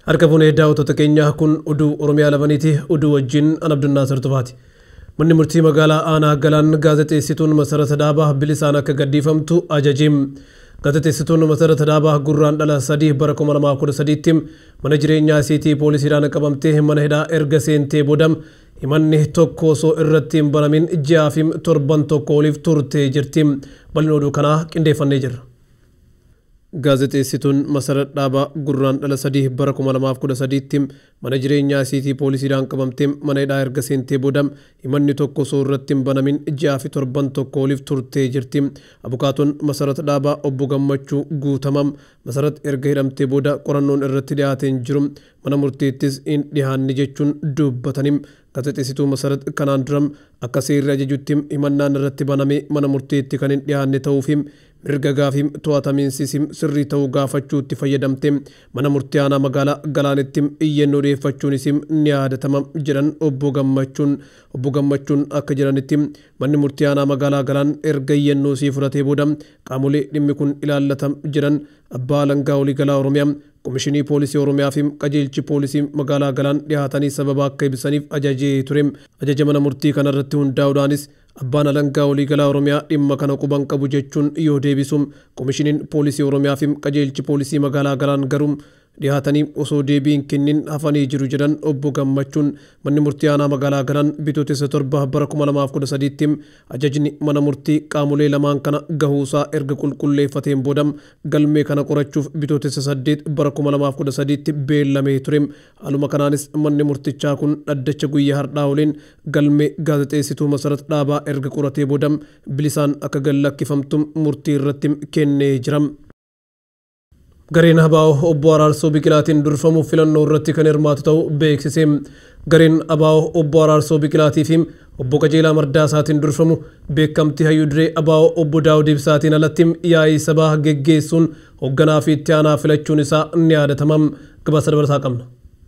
Harka fuunee daawwattoota keenyaa kun oduu Oromia11ti. Oduu wajjin Anabdunnaa Sirtufaati. Manni murtii magaalaa Aanaa Galaan gaazexeessituun masarata dhaabaa bilisaan akka gadhiifamtu ajajeem. Gaazexeessituun masarata dhaabaa gurraan dhala 3 bara 2013 mana jireenyaa isiitii poolisiidhaan qabamtee mana hidhaa erga seentee boodam himanni tokko osoo irratti hin banamin ji'aa fi torban tokko oliif turtee jirti. Bal'ina oduu kanaa qindeeffannee jirra. Gaazexeessituun masarata dhaabaa gurraan dhala 3 bara 2013 mana jireenyaa isiitii poolisiidhaan qabamtee mana hidhaa erga seentee boodam himanni tokko osoo irratti hin banamin ji'aa fi torban tokko oliif turtee jirti. Abukaatoon masarata dhaabaa obbo Gammachuu guutamam masarata erga hidhamtee booda qorannoon irratti dhiyaateen jiru mana murtiittis hin dhiyaanne jechuun dubbataniim. Gaazexeessituu masarata kanaan duram akka seerri ajajutti himannaan irratti baname mana murtiitti kan hin dhiyaanne ta'uufi mirga gaafii to'atamiinsi sirrii ta'uu gaafachuutti fayyadamte mana murtii aanaa magaalaa Galaanitti iyyannoo dhiyeeffachuun ni yaadatama jedhan obbo Gammachuun akka jedhanitti manni murtii aanaa magaalaa Galaan erga iyyannoo isii fudhatee booda qaamolee dhimmi kun ilaallatan jedhan abbaa alangaa waliigalaa Oromiyaa Komishinii Poolisii Oromiyaa fi qajeelchi poolisii magaalaa Galaan dhiyaatanii sababa akka ibsaniif ajajee ture. Ajaja mana murtii kanarratti hundaa'uudhaanis abbaan alangaa waliigalaa Oromiyaa dhimma kana quban qabu jechuun yoo deebisu Komishiniin Poolisii Oromiyaa fi qajeelchi poolisii magaalaa Galaan garuu dhiyaatanii osoo deebiin kennin hafanii jiru jedhan obbo Gammachuun manni murtii aanaa magaalaa Galaan bitootessa 7 bara 2013 ajajni mana murtii qaamolee lamaan kana gahuusaa erga qulqulleeffateen boodam galmee kana qorachuuf bitootessa 8 bara 2013 beellamee ture. Haaluma kanaanis manni murtichaa kun dhaddacha guyyaa har'aa waliin galmee gaazexeessituu masarata dhaabaa erga qoratee boodam bilisaan akka gallakkifamtu murtii irratti kennee jira. Gareen Abaa'oo obbo Araarsoo Biqilaatiin durfamuuf filannoo irratti kan hirmaatu ta'uu beeksise. Gareen Abaa'oo obbo Araarsoo Biqilaatii fi obbo Qajeelaa Mardaasaatiin durfamu beekamtii hayyuu duree Abaa'oo obbo Daawud Ibsaatiin alatti yaa'ii sabaa geggeessuun hoogganaa fi itti aanaa filachuun isaa ni yaadatama. Gabaasa dabalataa qabna.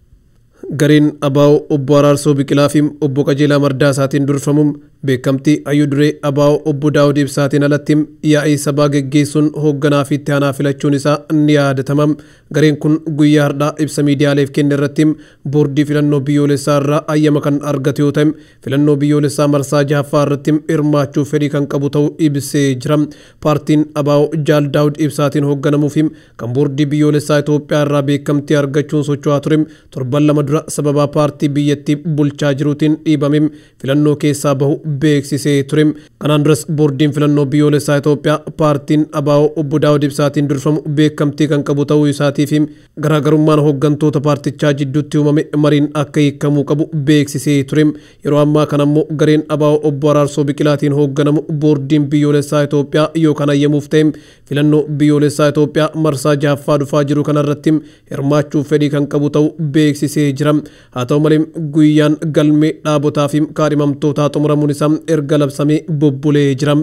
Gareen Abaa'oo obbo Araarsoo Biqilaa fi obbo Qajeelaa Mardaasaatiin durfamu beekamtii hayyuu duree Abaa'oo obbo Daawud Ibsaatiin alatti yaa'ii sabaa geggeessuun hoogganaa fi itti aanaa filachuun isaa ni yaadatama. Gareen kun guyyaa har'aa ibsa miidiyaaleef kenne irratti boordii filannoo biyyoolessaa irraa hayyama kan argate yoo ta'e filannoo biyyoolessaa marsaa 6ffaa irratti hirmaachuuf fedhii kan qabu ta'uu ibsee jira. Paartiin Abaa'oo Jaal Daawud Ibsaatiin hoogganamuuf kan boordii biyyoolessaa Itoophiyaa irraa beekamtii argachuun socho'aa ture torban lama dura sababa paartii biyyattii bulchaa jiruutiin dhiibame filannoo keessaa bahu beeksisee ture. Kanaan duras boordiin filannoo biyyoolessaa Itoophiyaa paartiin Abaa'oo obbo Daawud Ibsaatiin durfamu beekamtii kan qabu ta'uu isaatii fi garaagarummaan hooggantoota paartichaa jidduutti uumame mariin akka hiikamuu qabu beeksisee ture. Yeroo ammaa kana immoo gareen Abaa'oo obbo Araarsoo Biqilaatiin hoogganamu boordiin biyyoolessaa Itoophiyaa yoo kan hayyamuuf ta'e filannoo biyyoolessaa Itoophiyaa marsaa 6ffaa dhufaa jiru kanarratti hirmaachuuf fedhii kan qabu ta'uu beeksisee jira. Haa ta'u malee guyyaan galmee dhaabotaa fi kaadhimamtootaa xumuramuun isaa erga labsamee bubbulee jira.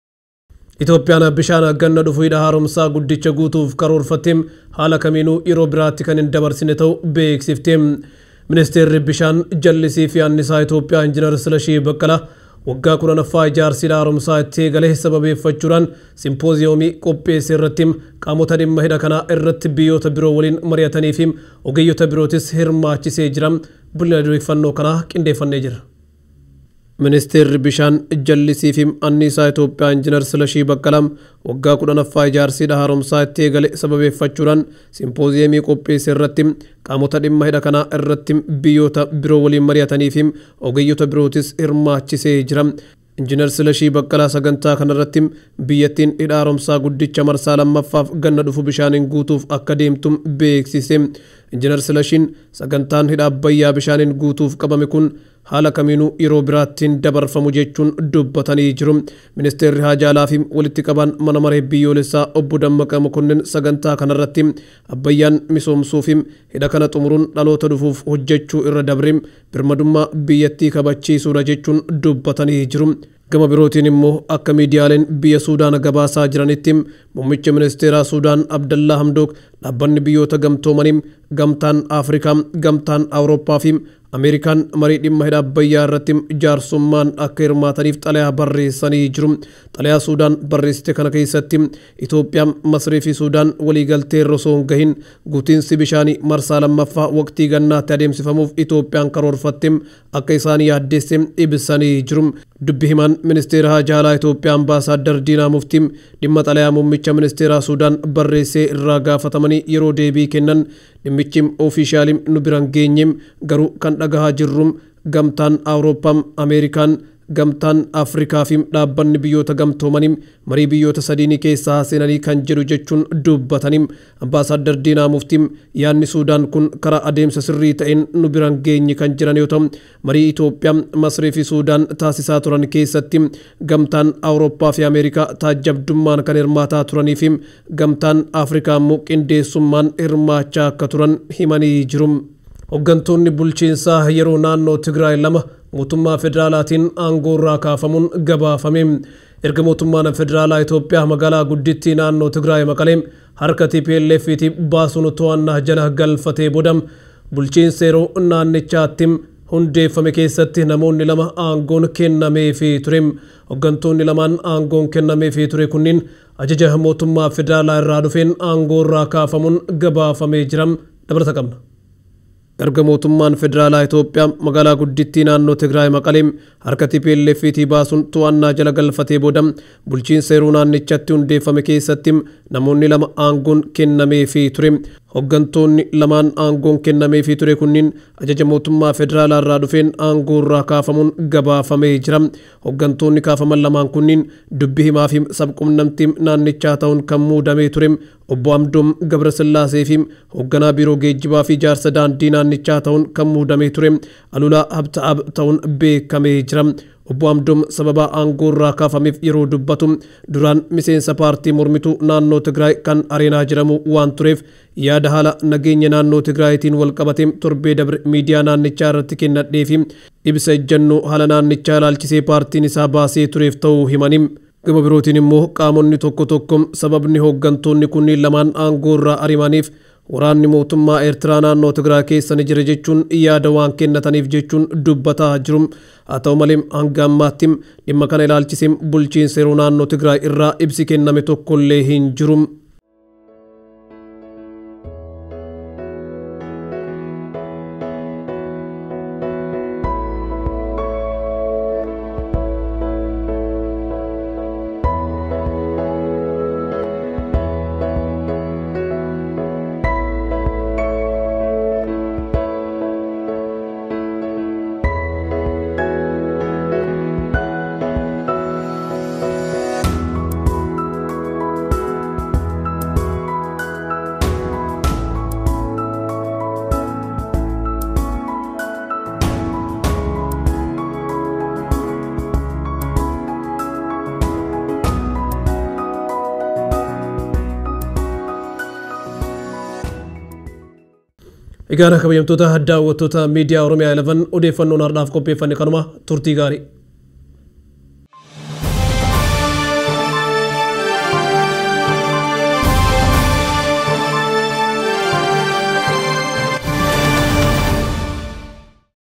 Itoophiyaan bishaan ganna dhufu hidha haaromsaa guddicha guutuuf karoorfattee haala kamiinuu yeroo biraatti kan hin dabarsine ta'uu beeksifte. Ministeerri bishaan jallisii fi annisaa Itoophiyaa Injiinar Silashii Baqqalaa waggaa 10ffaa ijaarsi hidha haaromsaa itti eegale sababeeffachuudhaan simpooziyyoomii qopheesse irratti qaamota dhimma hidha kanaa irratti biyyoota biroo waliin mari'atanii fi ogeeyyota birootis hirmaachisee jira. Bulina odeeffannoo kanaa qindeeffannee jira. Ministeerri bishaan jallisii fi annisaa Itoophiyaa Injiinar Silashii Baqqalaa waggaa 10ffaa ijaarsi hidha haaromsaa itti eegale sababeeffachuudhaan simpooziyyoomii qopheesse irratti qaamota dhimma hidha kanaa irratti biyyoota biroo waliin mari'atanii fi ogeeyyota birootis hirmaachisee jira. Injiinar Silashii Baqqalaa sagantaa kanarratti biyyattiin hidha haaromsaa guddicha marsaa 2ffaaf ganna dhufu bishaaniin guutuuf akka deemtu beeksise. Injiinar Silashiin sagantaan hidha Abbayyaa bishaaniin guutuuf qabame kun haala kamiinuu yeroo biraattiin dabarfamu jechuun dubbatanii jiru. Ministeerri Haajaa Alaa fi walitti qabaan mana maree biyyoolessaa obbo Dammaqaa Mokonnin sagantaa kanarratti Abbayyaan misoomsuu fi hidha kana xumuruun dhaloota dhufuuf hojjechuu irra dabre birmadummaa biyyattii kabachiisuudha jechuun dubbatanii jiru. Gama birootiin immoo akka miidiyaaleen biyya Suudaan gabaasaa jiranitti muummicha ministeeraa Suudaan Abdallaa Hamdook dhaabbanni biyyoota gamtoomanii gamtaan Afrikaa, gamtaan Awurooppaa fi Ameerikaan marii dhimma hidha Abbayyaa irratti jaarsummaan akka hirmaataniif xalayaa barreessanii jiru. Xalayaa Suudaan barreessite kana keessatti Itoophiyaan Masrii fi Suudaan waliigaltee irra osoo hin gahin guutiinsi bishaanii marsaa lammaffaa waqtii gannaatti adeemsifamuuf Itoophiyaan karoorfatte akka isaan yaaddeesse ibsanii jiru. Dubbi himaan ministeera haajaa alaa Itoophiyaa Ambaasaadder Diinaa Muftii dhimma xalayaa muummicha ministeeraa Suudaan barreessee irraa gaafatamanii yeroo deebii kennan dhimmichi ofiishaalii nu biraan geenye garuu kan dhagahaa jirru gamtaan Awurooppaa, Ameerikaan, gamtaan Afrikaa fi dhaabbanni biyyoota gamtoomanii marii biyyoota sadiinii keessaa seenanii kan jedhu jechuun dubbatanii. Ambaasaadder Diinaa Muftii yaadni Suudaan kun karaa adeemsa sirrii ta'een nu biraan geenye kan jiran yoo ta'u marii Itoophiyaa, Masrii fi Suudaan taasisaa turan keessatti gamtaan Awurooppaa fi Ameerikaa taajjabdummaan kan hirmaataa turanii fi gamtaan Afrikaa immoo qindeessummaan hirmaachaa akka turan himanii jiru. Hooggantoonni bulchiinsaa yeroo naannoo Tigraay lama mootummaa federaalaatiin aangoo irraa kaafamuun gabaafame. Erga mootummaan federaalaa Itoophiyaa magaalaa guddittii naannoo Tigraay Maqalee harka TPLF-tti baasuun to'annaa jala galfatee booda bulchiinsa yeroo naannichaatti hundeeffame keessatti namoonni lama aangoon kennameefii ture. Hooggantoonni lamaan aangoon kennameefii ture kunniin ajaja mootummaa federaalaa irraa dhufeen aangoo irraa kaafamuun gabaafamee jira. Dabalata qabna. Erga mootummaan federaalaa Itoophiyaa magaalaa guddittii naannoo Tigraay Maqalee harka TPLF-tti baasuun to'annaa jala galfatee booda bulchiinsa yeroo naannichatti hundeeffame keessatti namoonni lama aangoon kennameefii ture. Hooggantoonni lamaan aangoon kennameefii ture kunniin ajaja mootummaa federaalaa irraa dhufeen aangoo irraa kaafamuun gabaafamee jira. Hooggantoonni kaafaman lamaan kunniin dubbi himaa fi sabquunnamtii naannichaa ta'uun kan muudamee ture. Obbo Amdoom Gabrasillaasee fi hoogganaa biiroo geejjibaa fi ijaarsa daandii naannichaa ta'uun kan muudamee ture. Alulaa Habtaab ta'uun beekamee jira. Obbo Amdoom sababa aangoo irraa kaafameef yeroo dubbatu duraan miseensa paartii mormituu naannoo Tigraay kan Areenaa jedhamu waan tureef yaada haala nageenya naannoo Tigraayitiin wal qabatee torbee dabre miidiyaa naannichaa irratti kennadhee fi ibsa ejjennoo haala naannichaa ilaalchisee paartiin isaa baasee tureef ta'uu himanii. Gama birootiin immoo qaamonni tokko tokko sababni hooggantoonni kunniin lamaan aangoo irraa arimaniif waraanni mootummaa Eertiraa naannoo Tigraay keessa ni jira jechuun yaada waan kennataniif jechuun dubbataa jiru. Haa ta'u malee hanga ammaatti dhimma kana ilaalchisee bulchiinsa yeroo naannoo Tigraay irraa ibsi kenname tokkollee hin jiru. Egaa kabajamtoota daawwattoota miidiyaa Oromiyaa 11 odeeffannoon har'aaf qopheeffanne kanuma turtii gaarii.